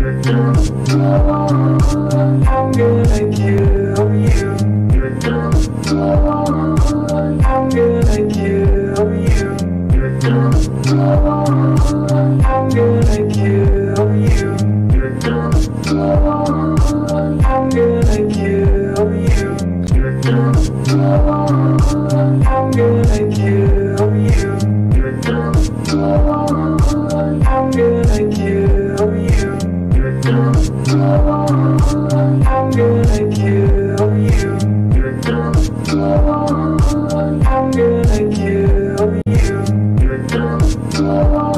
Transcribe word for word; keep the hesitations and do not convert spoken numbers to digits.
I'm gonna kill you. I'm gonna kill you. I'm gonna kill you. I'm gonna kill you. I'm gonna kill you. I'm gonna kill you. I'm gonna kill you. I'm gonna kill you.